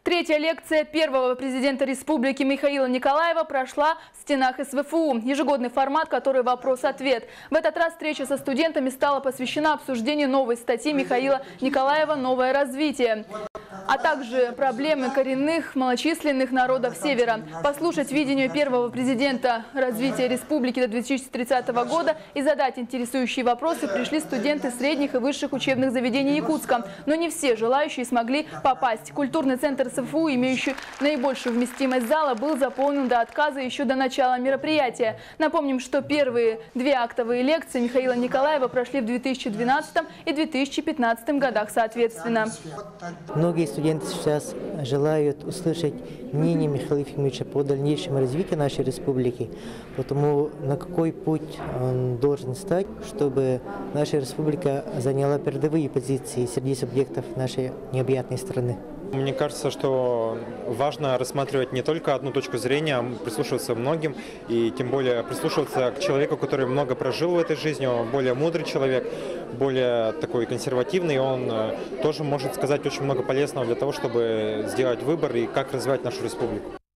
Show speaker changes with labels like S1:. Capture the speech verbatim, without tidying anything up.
S1: Третья лекция первого президента республики Михаила Николаева прошла в стенах эс вэ эф у. Ежегодный формат, который вопрос-ответ. В этот раз встреча со студентами стала посвящена обсуждению новой статьи Михаила Николаева «Новое развитие», а также проблемы коренных малочисленных народов Севера. Послушать видение первого президента развития республики до две тысячи тридцатого года и задать интересующие вопросы пришли студенты средних и высших учебных заведений Якутска. Но не все желающие смогли попасть. Культурный центр эс вэ эф у, имеющий наибольшую вместимость зала, был заполнен до отказа еще до начала мероприятия. Напомним, что первые две актовые лекции Михаила Николаева прошли в две тысячи двенадцатом и две тысячи пятнадцатом годах соответственно.
S2: Многие студенты сейчас желают услышать мнение Михаила Ефимовича по дальнейшему развитию нашей республики, потому на какой путь он должен стать, чтобы наша республика заняла передовые позиции среди субъектов нашей необъятной страны.
S3: Мне кажется, что важно рассматривать не только одну точку зрения, а прислушиваться многим, и тем более прислушиваться к человеку, который много прожил в этой жизни, он более мудрый человек, более такой консервативный, и он тоже может сказать очень много полезного для того, чтобы сделать выбор и как развивать нашу республику.